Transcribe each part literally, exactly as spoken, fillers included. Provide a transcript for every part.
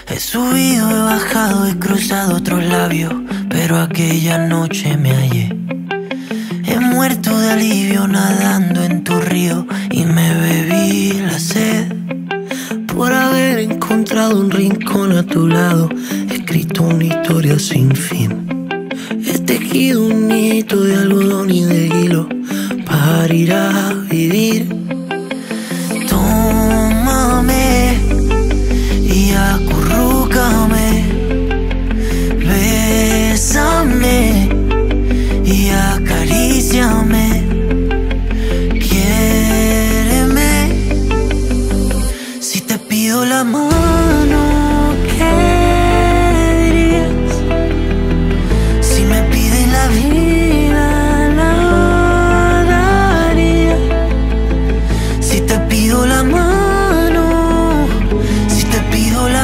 He subido, he bajado, he cruzado otros labios, pero aquella noche me hallé. He muerto de alivio nadando en tu río y me bebí la sed. Por haber encontrado un rincón a tu lado, he escrito una historia sin fin. He tejido un hito de algodón y de hilo para ir a vivir. Tómame y acurrúcame, bésame y acaríciame, quiéreme. Si te pido la mano, ¿qué dirías? Si me pides la vida, la daría. Si te pido la mano, si te pido la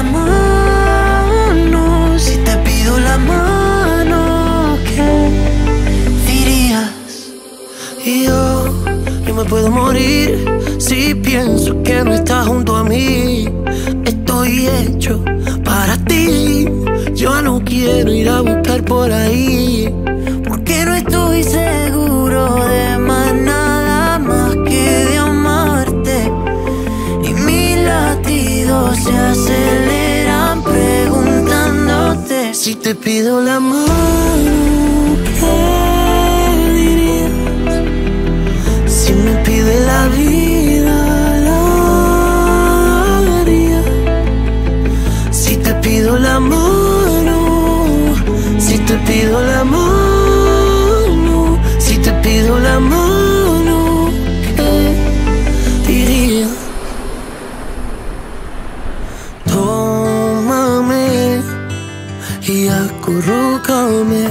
mano, si te pido la mano, ¿qué dirías? Y yo, yo me puedo morir si pienso que no estás junto a mí. Estoy hecho para ti. Yo no quiero ir a buscar por ahí, porque no estoy seguro de más nada más que de amarte. Y mis latidos se aceleran preguntándote: si te pido la mano, ¿qué dirías? Si me pide la vida, la daría. Si te pido la mano, si te pido la mano, si te pido la mano, ¿qué dirías? Tómame y acurrúcame,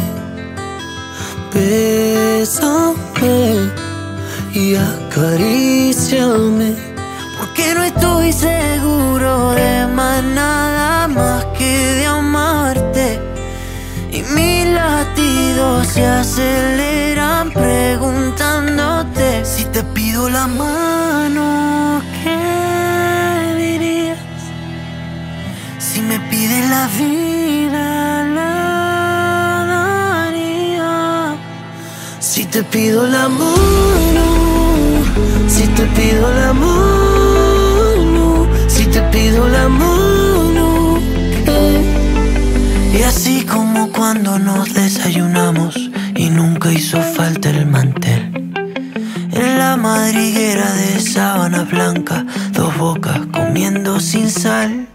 bésame y acaríciame, porque no estoy seguro de más nada más que de amarte. Y mis latidos se aceleran preguntándote: si te pido la mano, ¿qué dirías? Si me pides la vida, la daría. Si te pido la mano, si te pido la mano, si te pido la mano, ¿qué? Y así como cuando nos desayunamos y nunca hizo falta el mantel, en la madriguera de sábana blanca, dos bocas comiendo sin sal.